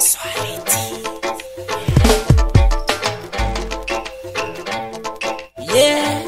Yeah.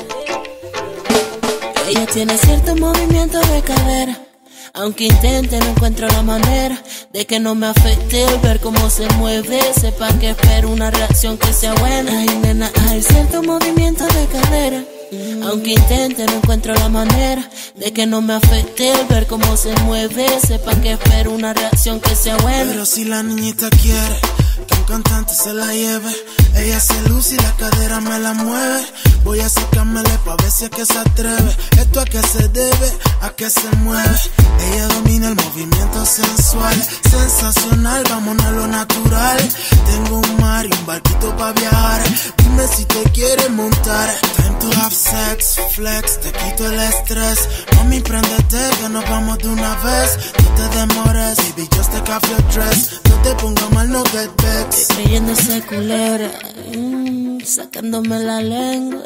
Ella tiene cierto movimiento de cadera. Aunque intente no encuentro la manera de que no me afecte el ver cómo se mueve. Sepa que espero una reacción que sea buena. Ay nena, hay cierto movimiento de cadera. Aunque intente no encuentro la manera de que no me afecte el ver cómo se mueve. Sepa que espero una reacción que sea buena. Pero si la niñita quiere que un cantante se la lleve, ella se luce y la cadera me la mueve. Voy a sacármele pa' ver si es que se atreve. Esto a qué se debe, a qué se mueve. Ella domina el movimiento sensual, sensacional, vámonos a lo natural. Tengo un mar y un barquito pa' viajar. Dime si te quieres montar. Time to have sex, flex, te quito el estrés. Mami, préndete que nos vamos de una vez. No te demores, baby, just take off your dress. No te pongas mal, no get vexed. Creyéndose culera, sacándome la lengua.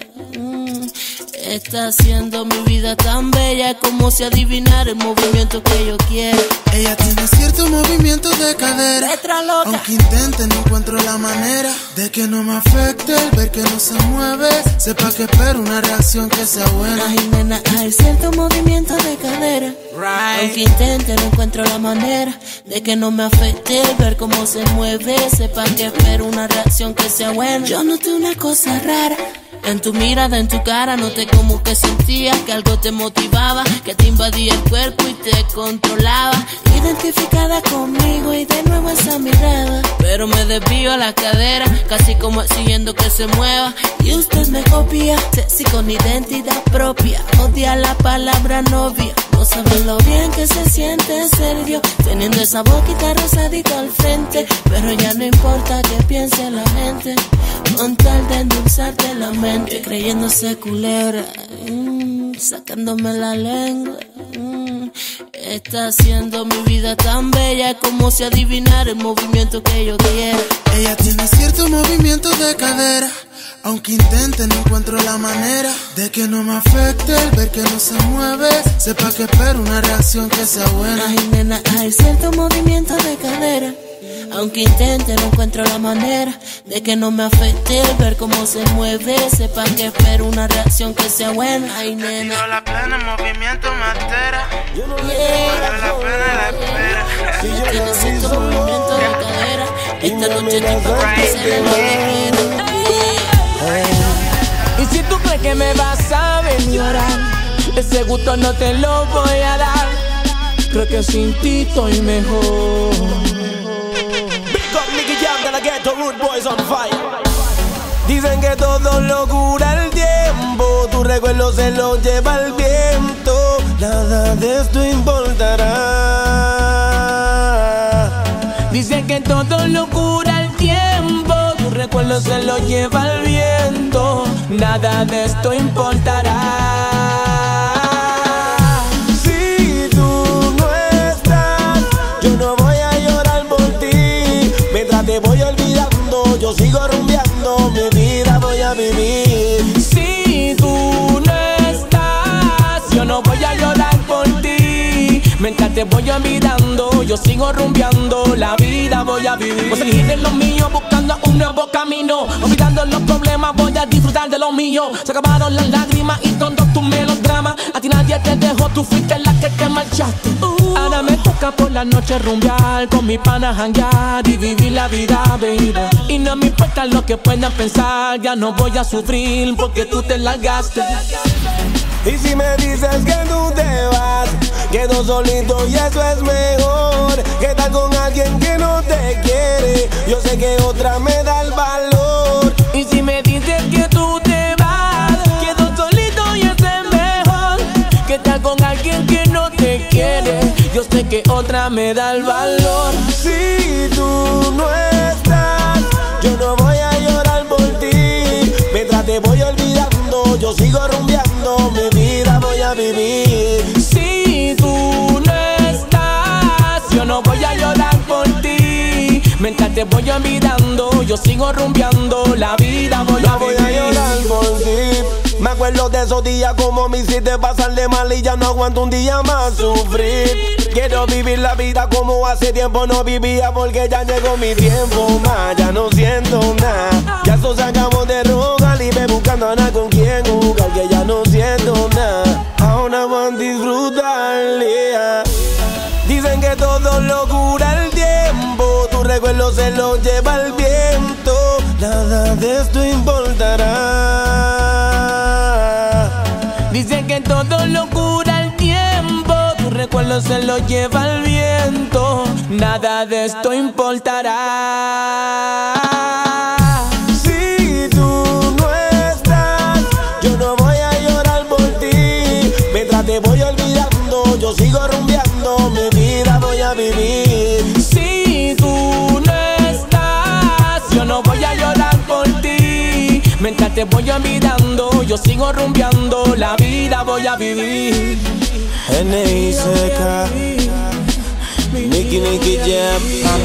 Está haciendo mi vida tan bella, como si adivinara el movimiento que yo quiero. Ella tiene cierto movimiento de cadera. Letra loca. Aunque intente no encuentro la manera de que no me afecte el ver que no se mueve. Sepa que espero una reacción que sea buena. Ay nena, hay cierto movimiento de cadera. Aunque intente no encuentro la manera de que no me afecte el ver cómo se mueve. Sepa que espero una reacción que sea buena. Yo noté una cosa rara en tu mirada, en tu cara, noté como que sentías que algo te motivaba, que te invadía el cuerpo y te controlaba. Identificada conmigo y de nuevo esa mirada, pero me desvío a la cadera, casi como exigiendo que se mueva. Y usted me copia, sexy con identidad propia, odia la palabra novia. No saben lo bien que se siente ser yo, teniendo esa boquita rosadita al frente. Pero ya no importa que piense la gente, con tal de endulzarte la mente. Creyéndose culera, sacándome la lengua. Está haciendo mi vida tan bella, como si adivinara el movimiento que yo quiero. Ella tiene cierto movimiento de cadera. Aunque intente no encuentro la manera de que no me afecte el ver que no se mueve. Sepa que espero una reacción que sea buena. Ay nena, hay cierto movimiento de cadera. Aunque intente no encuentro la manera de que no me afecte el ver cómo se mueve. Sepa que espero una reacción que sea buena. Ay nena, yo la plena movimiento me altera. Vale la pena la espera. si yo tienes cierto movimiento de cadera, esta noche te puedo hacer lo que quieras. Y si tú crees que me vas a ver llorar, ese gusto no te lo voy a dar. Creo que sin ti estoy mejor. Big up Nicky Jam de la Ghetto Rude Boys on fire. Dicen que todo lo cura el tiempo, tu recuerdo se lo lleva el viento. Nada de esto importará. Dicen que todo lo cura el tiempo, tu recuerdo se lo lleva el viento. Nada de esto importará. Si tú no estás, yo no voy a llorar por ti. Mientras te voy olvidando, yo sigo rumbeando, mi vida voy a vivir. Si tú no estás, yo no voy a llorar por ti. Mientras te voy olvidando, yo sigo rumbeando, la vida voy a vivir. Voy a seguir en lo mío, buscando un nuevo camino. Olvidando los problemas, voy a disfrutar de lo mío. Se acabaron las lágrimas y todos tus melodramas. A ti nadie te dejó, tú fuiste la que te marchaste. Ahora me toca por la noche rumbear, con mis panas janguear y vivir la vida, baby. Y no me importa lo que puedan pensar, ya no voy a sufrir porque tú te largaste. Y si me dices que tú te vas, quedo solito y eso es mejor que estar con alguien que no te quiere. Yo sé que otra me da el valor. Y si me dices que tú te vas, quedo solito y eso es mejor que estar con alguien que no te quiere. Yo sé que otra me da el valor. Si tú no estás, yo no voy a llorar por ti. Mientras te voy olvidando, yo sigo rumbeando, mi vida voy a vivir. Si tú no estás, yo no voy a llorar por ti. Mientras te voy olvidando, yo sigo rumbeando, la vida voy a vivir. Llorar por ti. Me acuerdo de esos días como me hiciste pasar de mal y ya no aguanto un día más sufrir. Quiero vivir la vida como hace tiempo no vivía porque ya llegó mi tiempo más. Ya no siento nada, ya eso se acabó de rogar y me buscando a nada con quien jugar, que ya no siento nada. Ahora van a disfrutar, yeah. Dicen que todo lo cura el tiempo, tu recuerdo se lo lleva el viento. Nada de esto importará. Dicen que todo lo cura el tiempo, tu recuerdo se lo lleva el viento. Nada de esto importará. Si tú no estás, yo no voy a llorar por ti. Mientras te voy olvidando, yo sigo rumbeando, mi vida voy a vivir. Si tú no estás, yo no voy a llorar por ti. Mientras te voy olvidando, yo sigo rumbeando, la vida voy a vivir. N.I.C.K. Nicky Jam.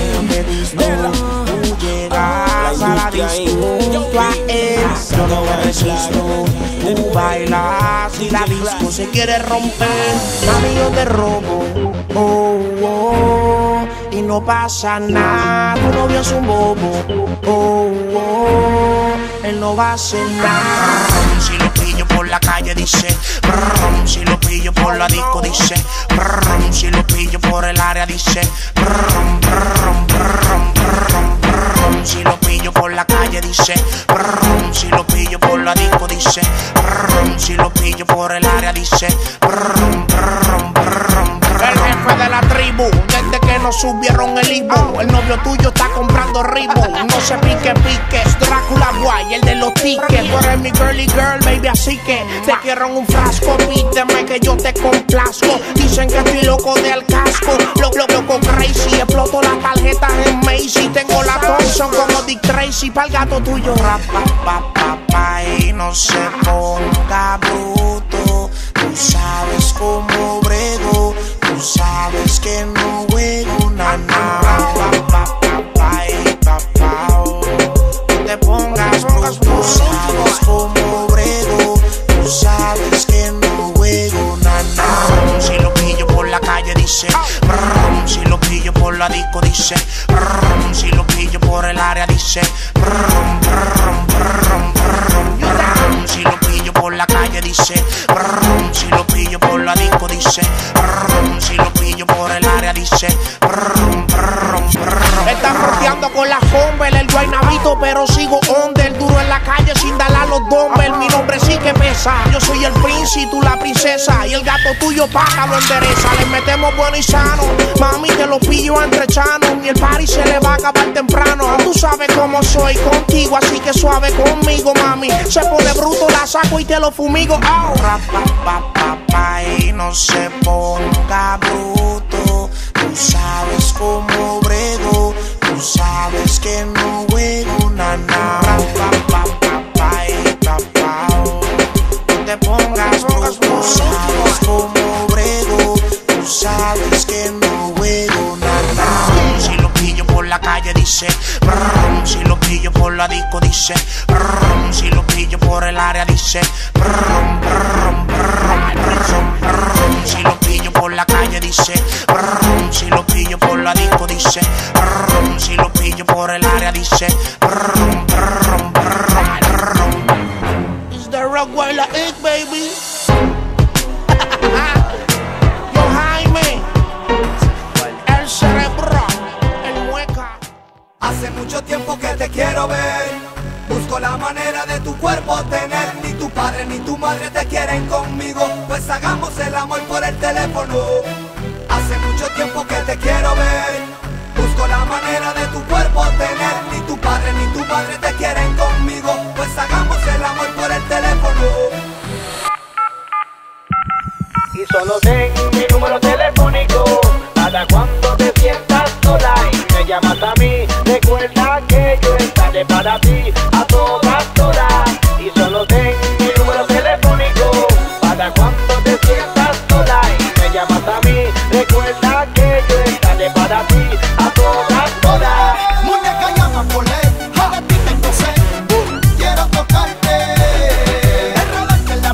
Tú llegas a la disco a él, yo no me resisto. Tú bailas y la disco se quiere romper. Mami, yo te robo, oh, oh, y no pasa nada. Tu novio es un bobo, oh, oh, él no va a hacer nada. Si lo pillo por la calle dice, brum, si lo pillo por la disco dice, brum, si lo pillo por el área dice, brum, brum, brum, brum, brum, si lo pillo por la calle dice, brum, si lo pillo por la disco dice, brum, si lo pillo por el área dice, brum, brum, brum, brum. El jefe de la tribu, desde que nos subieron el Ivo, el novio tuyo está comprando Ribo. No se pique, es Drácula Guay, el de los tickets. Tú eres mi girly girl, baby, así que te quiero en un frasco. Pídeme que yo te complazco. Dicen que estoy loco del casco, loco crazy. Exploto las tarjetas en Macy. Tengo la Thompson como Dick Tracy. Pa'l gato tuyo, rapa, y no se ponga bruto. Tú sabes cómo brego, tú sabes que no juego nada. No te pongas bruto, tú sabes cómo brego, tú sabes que no juego nada. Si lo pillo por la calle dice, brum, si lo pillo por la disco dice, brum, si lo pillo por el área dice, brum, brum, brum, brum, brum, si lo pillo por la calle dice, brum, si lo pillo por la disco dice, brum, si lo pillo por el área dice, brum, brum, brum. Están rodeando con la Humber, el guaynabito, pero sigo under, duro en la calle sin darle a los dumbbells. Mi nombre sí que pesa, yo soy el príncipe, tú la princesa, y el gato tuyo paga lo endereza. Le metemos bueno y sano, mami, te lo pillo entre chanos, y el party se le va a acabar temprano. Tú sabes cómo soy contigo, así que suave conmigo, mami. Se pone bruto, la saco y te lo fumigo. Oh. Rapa, y no se ponga bruto. Tú sabes cómo brego, tú sabes que no juego nada. No te pongas bruto, tú sabes cómo brego, tú sabes que no juego nada. Si lo pillo por la calle dice, brum, si lo pillo por la disco dice, brum, si lo pillo por el área dice, brum, brum, brum, brum, brum, si lo pillo por la calle dice, brum, si lo pillo por la disco dice, brum, si lo pillo por el área dice, brum, brum, brum, brum. It's the Rockweiler Inc, baby. Yo Jaime, el cerebro, el mueca. Hace mucho tiempo que te quiero ver. Busco la manera de tu cuerpo tener. Ni tu padre ni tu madre te quieren conmigo. Pues hagamos el amor por el teléfono. Hace mucho tiempo que te quiero ver. Busco la manera de tu cuerpo tener. Ni tu padre ni tu madre te quieren conmigo. Pues hagamos el amor por el teléfono. Y solo ten mi número telefónico para cuando te sientas sola y me llamas a mí. Recuerda que yo estaré para ti a todas horas. Y solo ten mi número telefónico para cuando te sientas sola y me llamas a mí. Recuerda que yo estaré para ti a todas horas. Muñeca, llama por él, a ti tengo sed. Quiero tocarte, enredarte en la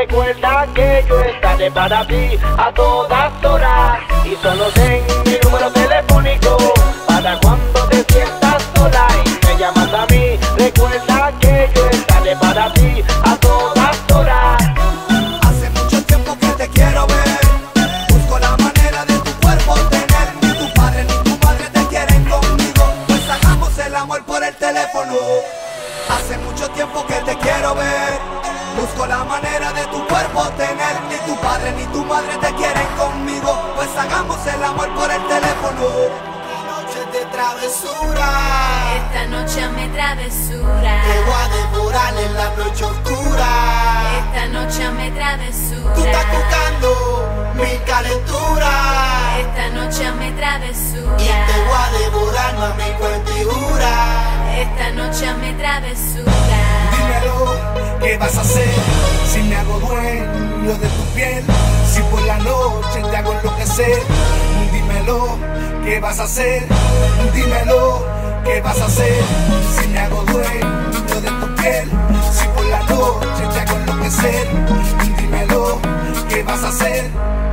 Recuerda que yo estaré para ti a todas horas. Y solo ten mi número telefónico para cuando te sientas sola y me llamas a mí. Recuerda que yo estaré para ti a todas horas. Hace mucho tiempo que te quiero ver. Busco la manera de tu cuerpo tener. Ni tu padre ni tu madre te quieren conmigo, pues hagamos el amor por el teléfono. Hace mucho tiempo que te quiero ver. Busco la manera de tu cuerpo tener. Ni tu padre ni tu madre te quieren conmigo, pues hagamos el amor por el teléfono. De travesura, esta noche hazme travesura. te voy a devorar en la noche oscura. Esta noche hazme travesura. Tú estás buscando mi calentura. Esta noche hazme travesura. Y te voy a devorar, mami, cuentigura. Esta noche hazme travesura. Dímelo, ¿qué vas a hacer si me hago dueño de tu piel? Si por la noche te hago enloquecer. Dímelo, ¿qué vas a hacer? Dímelo, ¿qué vas a hacer si me hago dueño de tu piel? Si por la noche te hago enloquecer. Dímelo, ¿qué vas a hacer?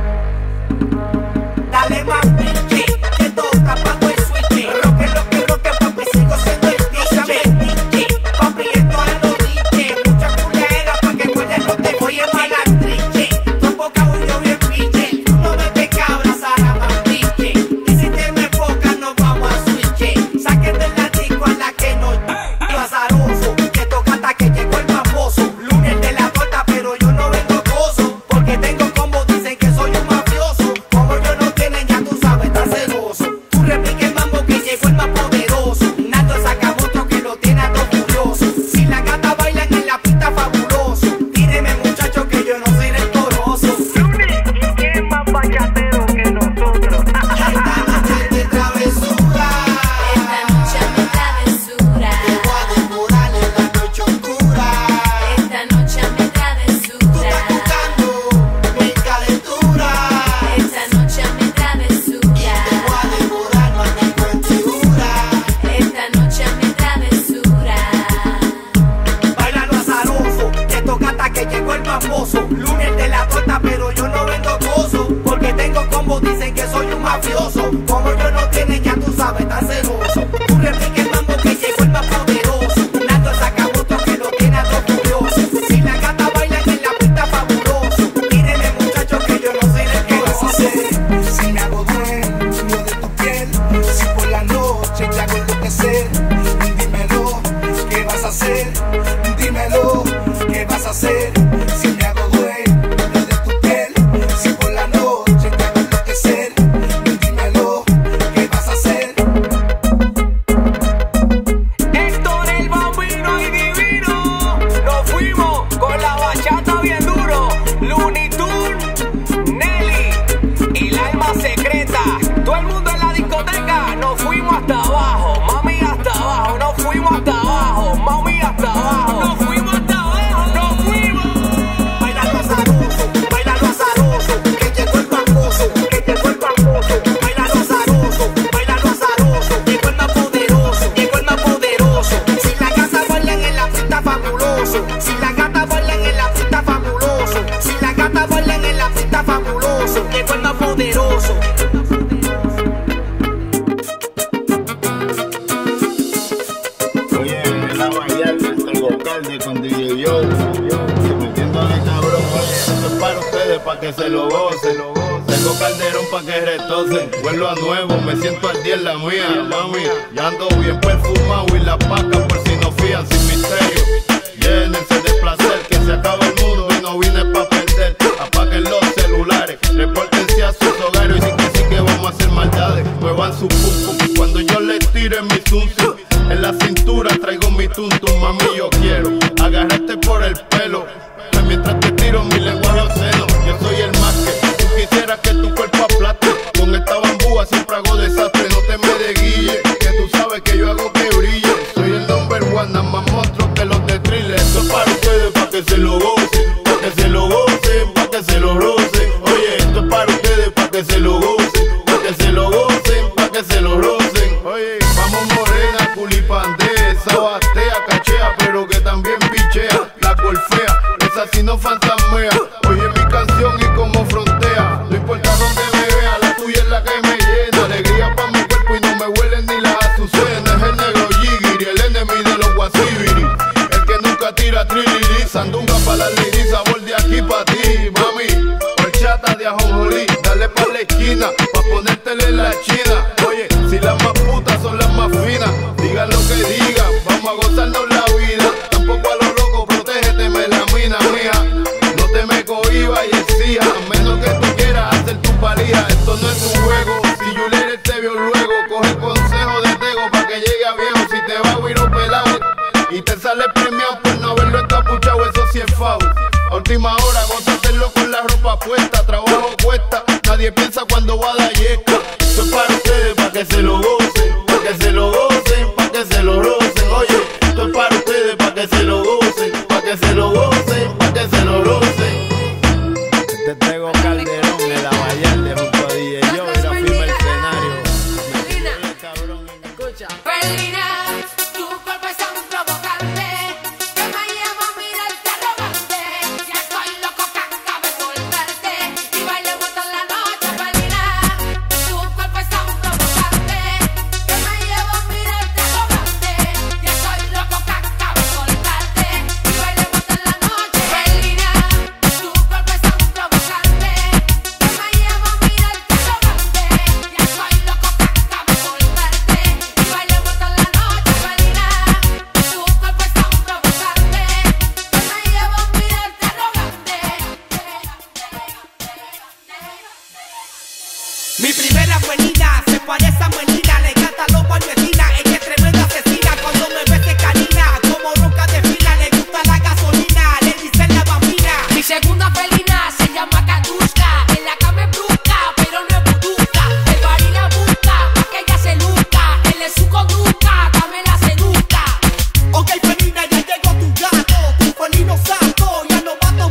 Dale más pinche, que toca pago el switch. Roque, papi, sigo siendo el DJ. Papi, esto a lo dije. Mucha culera pa' que cuelgue, no te voy a malar triche. Tu boca huyó bien piche. No me te cabras, ahora más piche. Y si te me enfocas, nos vamos a switch. Saquen del latico a la que no yo azaroso. Que toca hasta que llegó el famoso. Lunes de la torta, pero yo no vengo gozo. Porque tengo como dicen que soy un mafioso. Como yo no tienen, ya tú sabes, tan celoso. Tú repique el mambo que llegó el más poderoso. Nato saca otro que lo tiene a todo furioso. Si la gata bailan en la pista, fabuloso. Tíreme, muchacho, que yo no soy retoroso. ¿Y quién más bachatero que nosotros? Esta noche de travesura. Esta noche hazme travesura. Te voy a devorar en la noche oscura. Esta noche hazme Tú travesura. estás buscando mi calentura. Esta noche hazme travesura. Te voy a devorar, mami, cuentigura. Esta noche hazme travesura. Bailalo azaroso, te toca hasta que llegó el famoso. Lunes de la torta, pero yo no vendo gozo. Porque tengo combo, dicen que soy un mafioso. Como yo no tienen, ya tú sabes, tan celoso. Tú repique el mambo que llegó el más poderoso. Nato saca otro que lo tiene a todo furioso. Si la gata baila en la pista, fabuloso. Tíreme, muchacho, que yo no soy el que vas a hacer. Si me hago dueño de tu piel, si por la noche te hago enloquecer. Dímelo, ¿qué vas a hacer? Dímelo, ¿qué vas a hacer? Si me hago dueño de tu piel, si por la noche te hago enloquecer. Dímelo, ¿qué vas a hacer? Héctor el Bambino y Divino, nos fuimos con la bachata bien duro. Looney Tunes, Nelly y la alma secreta. Todo el mundo en la discoteca, nos fuimos hasta abajo, mami hasta abajo, nos fuimos hasta abajo, mami hasta abajo, nos fuimos hasta abajo, nos fuimos. Bailalo azaroso, que llegó el famoso, Bailalo azaroso, llegó el más poderoso, Si la gata bailan en la pista, fabuloso. Si la gata bailan en la pista, fabuloso. Si la gata bailan en la pista, fabuloso. Llegó el más poderoso. Oye, en la bailar el vocal con DJ Joe, metiéndole cabrón. Oye, esto es para ustedes, para que se lo gocen. Tengo calderón pa' que retocen. Vuelvo a nuevo, me siento al día en la mía, mami. Ya ando bien perfumado y la paca por si no fían sin misterio. Llénense de placer, que se acaba el mundo y no vine pa' perder. Apaguen los celulares, repórtense a sus hogares. Y sí que vamos a hacer maldades, muevan su pum pum. Cuando yo les tire mi zum zum, en la cintura traigo mi tuntum. Mami, yo quiero agarrarte por el pelo mientras te tiro mi lenguaje obsceno. Yo soy el más que tú quisieras que tu cuerpo aplaste. Con esta bambúa siempre hago desastre. No te me desguille, que tú sabes que yo hago que brille. Soy el number one, nada más monstruo que los de Thriller. Esto es para ustedes, para que se lo gocen, para que se lo gocen, para que se lo rocen. Oye, esto es para ustedes, para que se lo gocen, para que se lo gocen, para que se lo rocen. Oye, vamos morena, culipandea, esa batea, cachea, pero que también pichea. La golfea, esa sí no fantasmea. esquina, pa' ponértele la china. Oye, si las más putas son las más finas, digan lo que digan, vamos a gozarnos la vida. Tampoco a los locos, protégete, melamina mía. No te me cohibas y exijas, a menos que tú quieras hacer tu valía. Esto no es un juego, si Juliet te vio luego, coge consejo de Tego pa' que llegue a viejo. Si te va a huir pelado y te sale premiado por no haberlo encapuchado, eso sí es foul. A última hora, gózatelo con la ropa puesta, trabajo cuesta, nadie piensa cuando va a dar yesca. Esto es para ustedes, pa' que se lo gocen, pa' que se lo gocen, pa' que se lo rocen. Oye, esto es para ustedes, pa' que se lo gocen, pa' que se lo gocen, pa' que se lo rocen. Este Tego Calderón en la Vallarde junto a DJ Joe y la firma el escenario. Escucha. Felina, tu cuerpo es tan provocante que me llevo a mirarte arrogante. Ya estoy loco que acabe por verte y bailemos toda la noche. Felina, tu cuerpo es tan provocante que me llevo a mirarte arrogante. Ya estoy loco que acabe por verte y bailemos toda la noche. Felina, tu cuerpo es tan provocante que me llevo a mirarte arrogante. Ya estoy loco que acabe por verte y bailemos toda la noche. Felina, tu cuerpo es tan provocante que me llevo a mirarte arrogante. Mi primera buenina se parece a Melina, le encanta los palmetinas, ella es tremenda asesina, cuando me ve se canina, como roca de fila, le gusta la gasolina, le dicen la bambina. Mi segunda felina se llama Kadushka, en la cama es brusca, pero no es buduca. El bari la busca, pa' que ella se luzca, él es su conducta, dame la seduzca. Ok, felina, ya llegó tu gato, tu felino santo, ya no mato.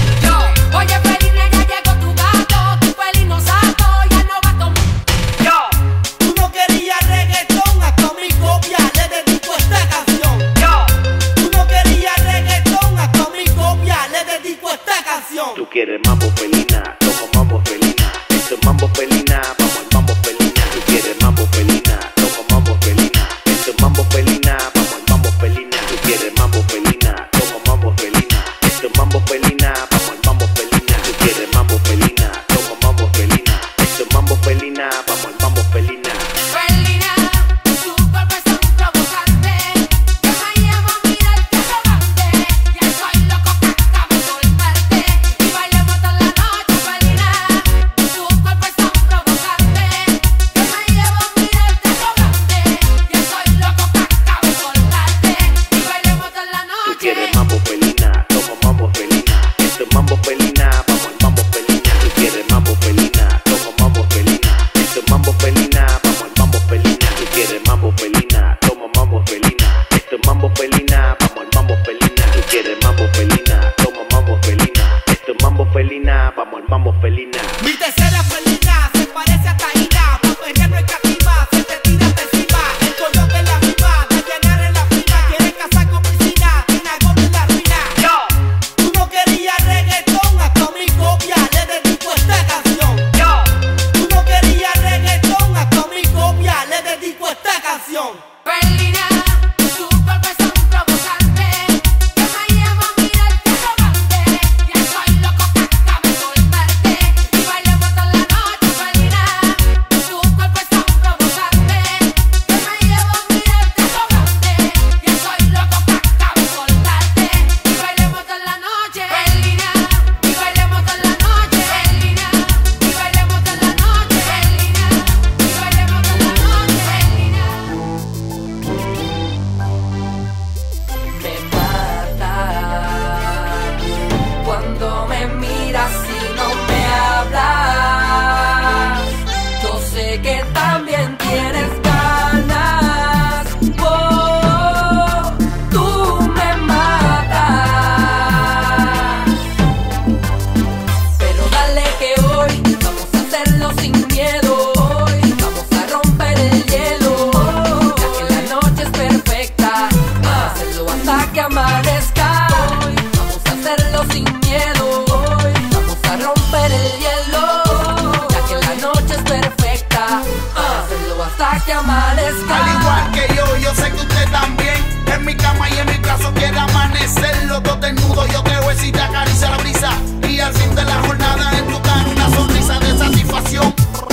Yo, oye felina, ya llegó tu gato, tu felino santo, ya no va a tomar. Yo, tú no querías reggaetón, hasta mi copia le dedico esta canción. Yo, tú no querías reggaetón, hasta mi copia le dedico esta canción. Tú quieres mambo felina, toma mambo felina. Esto es mambo felina, vamos al mambo felina. Tú quieres mambo felina, toma mambo felina. Esto es mambo felina, vamos al mambo felina. Tú quieres mambo felina, toma mambo felina. Esto es mambo felina, vamos al mambo felina. Tú quieres mambo felina, toma mambo felina. Esto es mambo felina, vamos al mambo felina. Felina, tu cuerpo es tan provocante que me llevo a mirarte arrogante. Ya estoy loco que acabe por verte y bailemos toda la noche. Felina, tu cuerpo es tan provocante que me llevo a mirarte arrogante. Ya estoy loco que acabe por verte y bailemos toda la Tú noche. quieres mambo felina, toma mambo felina. Esto es mambo felina, vamos al mambo felina. Tú quieres mambo felina, toma mambo felina. Esto es mambo felina, vamos al mambo felina. Tú quieres mambo felina, toma mambo felina. Esto es mambo felina, vamos al mambo felina. Tú quieres mambo felina, toma mambo felina. Esto es mambo felina, vamos al mambo felina. Mi tercera felina se parece a Taína, por perder no es cativa, se te tira hasta encima. El coyote en la viva, de llenar en la fina, quiere casar con piscina, tiene agua en la ruina. Yo, tú no querías reggaetón, hasta mi copia le dedico esta canción. Yo, tú no querías reggaetón, hasta mi copia le dedico esta canción. Felina, tu cuerpo es tan provocante que me llevo a mirarte arrogante. Ya estoy loco que acabe por verte y bailemos toda la noche. Felina, tu cuerpo es tan provocante que me llevo a mirarte arrogante. Ya estoy loco que acabe por verte y bailemos toda la noche. Felina, y bailemos toda la noche. Felina, y bailemos toda la noche. Felina, y bailemos toda la noche. Felina. Me mata cuando me miras y no me hablas. Yo sé que también tienes ganas. Oh, tú me matas. Pero dale que hoy vamos a hacerlo sin miedo. Hoy vamos a romper el hielo. Ya que la noche es perfecta, hacerlo hasta que amanezca. Hoy vamos a hacerlo sin miedo. Hoy vamos a romper el hielo. Ya que la noche es perfecta, hacerlo hasta que amanezca. Al igual que yo sé que usted también. En mi cama y en mi brazo quiere amanecer. Los dos desnudos, yo te beso y te acaricia la brisa. Y al fin de la jornada en tu cara una sonrisa de satisfacción.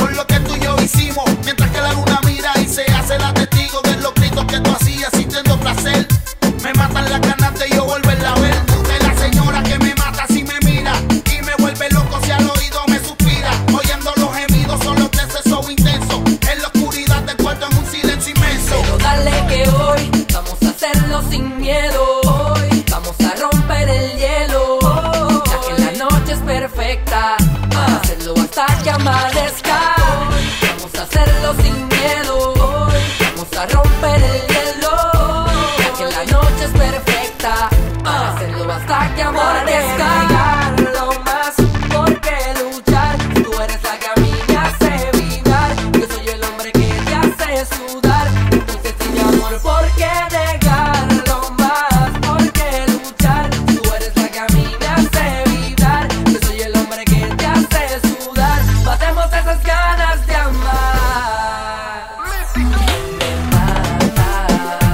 amanezca. Vamos a hacerlo sin miedo. Vamos a romper el hielo. Que la noche es perfecta. Para hacerlo hasta que amanezca. Lo más porque luchar. Tú eres la que a mí me hace vibrar. Yo soy el hombre que te hace sudar. Entonces sí, mi amor, ¿por qué negarlo más? Porque luchar. Tú eres la que a mí me hace vibrar. Yo soy el hombre que te hace sudar. Matemos esas ganas de amar. Me mata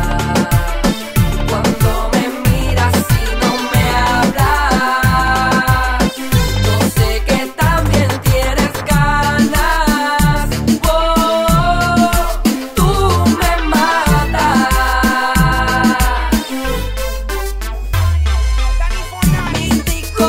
cuando me miras y no me hablas. Yo sé que también tienes ganas. Oh, tú me matas. Místico.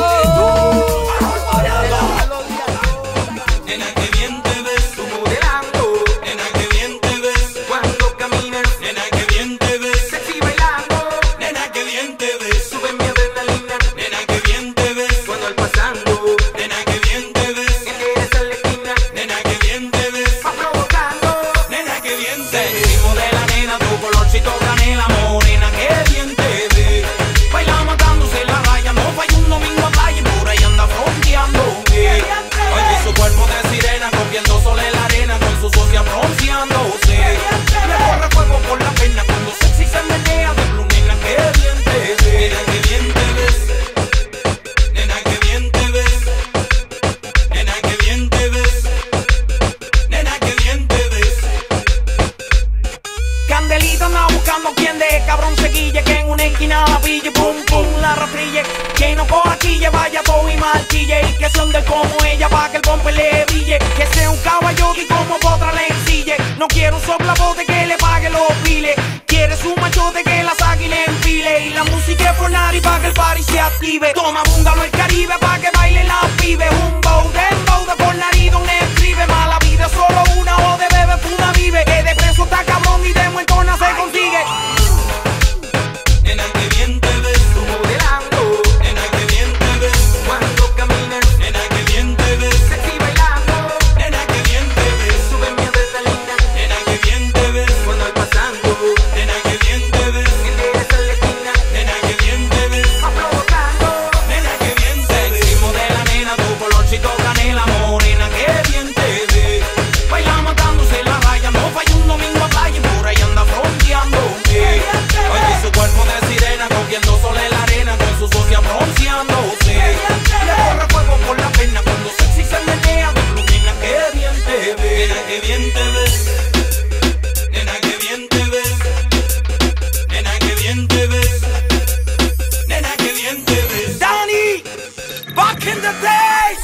Nena, que bien te ves, tú modelando. Nena, que bien te ves cuando caminas. Nena, que bien te ves, sexy bailando. Nena, que bien te ves, sube mi adrenalina. Nena, que bien te ves cuando al pasando. Nena, que bien te ves, eres en la esquina. Nena, que bien te ves, va provocando. Nena, que bien te ves, sexy modela, nena, tu colorcito canela morena, que bien te ves. Baila matándose la raya, no falla un domingo a playa y por ahí anda fronteando. Oye, su cuerpo de sirena, cogiendo sol en la arena, con su socia bronceándose. Me corre fuego por la pena cuando sexy se menea de blue, nena, que bien te ves. Nena, que bien te ves. Nena, que bien te ves. Nena, que bien te ves. Nena, que bien te ves. Candelita anda buscando quien de cabrón se guille, que en una esquina la pille, pum pum la rastrille, que no coja quille, vaya todo y marchille, y que se onde como ella pa' que el bumper le brille, que sea un caballo y como otra le ensille. No quiero un soplabote que le pague los piles, quieres un machote que la saque y le empile, y la música es y pa' que el party se active. Toma búngalo el Caribe pa' que bailen las pibes, un bow de por nariz donde escribe, mala vida solo una o de bebé una vive, que de preso está cabrón y de muertona se consigue. Nena, que bien te ves, tú modelando. Nena, que bien te ves cuando caminas. Nena, que bien te ves, sexy bailando. Nena, que bien te ves, sube mi adrenalina. Nena, que bien te ves cuando al pasando. Nena, que bien te ves, eres en la esquina. Nena, que bien te ves, va provocando. Nena, que bien te ves, sexy modela, nena, tu colorcito canela morena, que bien te ves. Baila matándose la raya, no falla un domingo a playa y por ahí anda fronteando. Oye, su cuerpo de sirena, cogiendo sol en la arena, con su socia bronceándose. Le corre fuego por la pena cuando sexy se menea de blue, nena, que bien te ves. Nena, que bien te ves. Nena, que bien te ves. Nena, que bien te ves. Nena, que bien te ves. Danny, back in the days.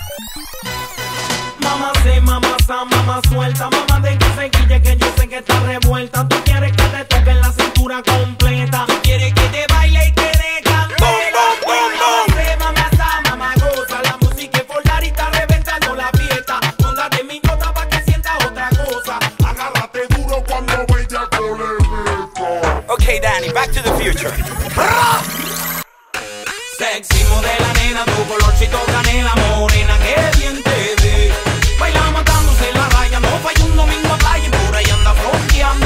Mamá se, mamá sa, mamá suelta, mamá de que se guille, que yo sé que está revuelta. Tú quieres que te toquen la cintura completa, tú quieres que te baile y te dé candela. Mamá se, mamá sa, mamá goza, la música es volar y está reventando la fiesta. Póngate mi nota pa' que sientas otra cosa. Agárrate duro cuando vaya con el beso. Okay, Danny, back to the future. Sexy modela, nena, tu colorcito canela morena, que bien te ves. Baila matándose la raya, no falla un domingo a playa y por ahí anda fronteando.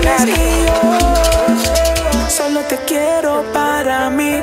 tienes y yo solo te quiero para mí.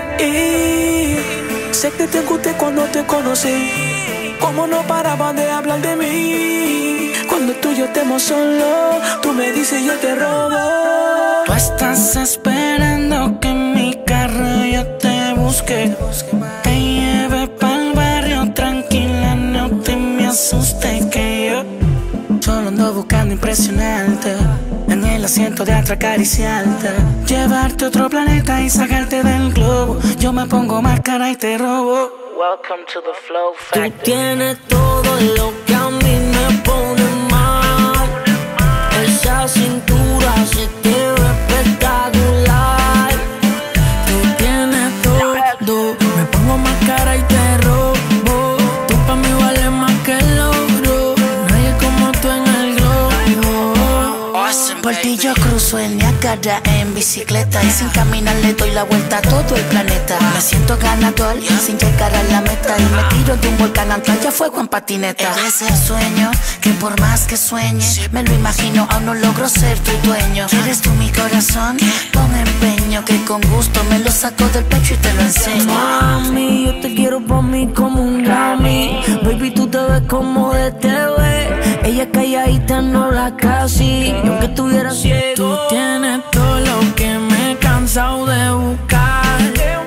Sé que te gusté cuando te conocí, como no paraban de hablar de mí. Cuando tú y yo estemos solos, tú me dices yo te robo. Tú estás esperando que en mi carro yo te busque, te lleve pa'l barrio tranquila, no te me asustes que yo solo ando buscando impresionarte, en el asiento de atrás acariciarte, llevarte a otro planeta y sacarte del globo. Yo me pongo más cara y te robo. Welcome to the Flow Factory. Tú tienes todo lo que a mí me pone mal. Esa cintura se te ve espectacular. Tú tienes todo, me pongo más cara y te robo. Tú pa' mí vales más que el oro, nadie como tú en el globo. Awesome, por ti yo cruzo el Niágara en bicicleta y sin caminar le doy la vuelta a todo el planeta. Me siento ganador sin llegar a la meta y me tiro de un volcán a playa fuego en patineta. Es el sueño que por más que sueñe me lo imagino, aún no logro ser tu dueño. ¿Quieres tú mi corazón? Con empeño que con gusto me lo saco del pecho y te lo enseño. Mami, yo te quiero pa' mí como un Grammy. Baby, tú te ves como de TV. Ella calladita no la casi, y aunque estuviera ciego. Tú tienes todo lo que me he cansado de buscar.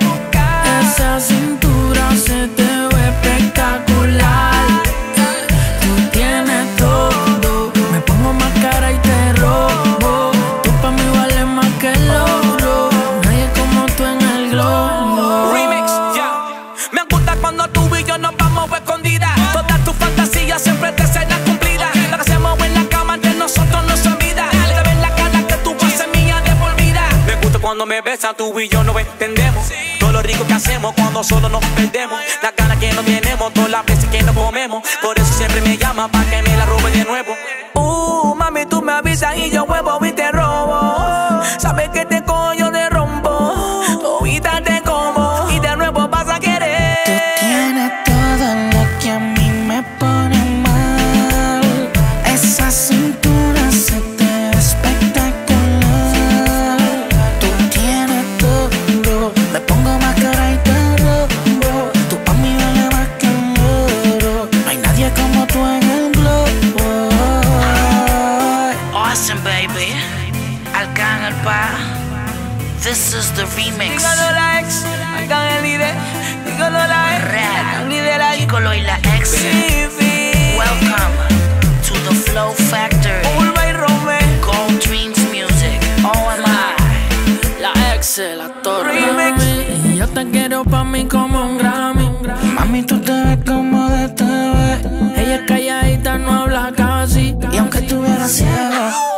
Esa cintura se te ve espectacular. Tú tienes todo, me pongo más cara y te robo. Tú pa' mí vales más que el oro, nadie como tú en el globo. Remix, ya. Me gusta cuando tú y yo nos vamos escondidas. Todas tus fantasías siempre te serán cumplidas. Lo que hacemos en la cama entre nosotros no se olvida. Le ves la cara que tú vas a ser mía de por vida. Me gusta cuando me besas, tú y yo nos entendemos. Todo lo rico que hacemos cuando solo nos perdemos. La cara que no tenemos, todas las veces que nos comemos. Por eso siempre me llama pa' que me la robe de nuevo. Mami, tú me avisas y yo huevo y te robo. Sabes que te cojo, yo te rompo. Ahorita te como y de nuevo vas a querer. Tú tienes todo lo que a mí me pone mal. Esa cintura se te ve espectacular. Tú tienes todo, me pongo más cara y te robo. Tú pa' mí vale más que el oro, no hay nadie como tú en el globo. Awesome, baby. Arcángel pa. This is the remix. Dígalo la ex, Arcángel líder. Dígalo la ex, Rap, líder ahí. Gigolo y la ex. Welcome to the Flow Factory. Urba y Rome. Gold Dreams Music. OMI. La ex, la torre. Remix. Yo te quiero pa' mí como un Grammy. Mami, tú te ves como de TV. Ella es calladita, no habla casi, Y aunque estuviera ciego,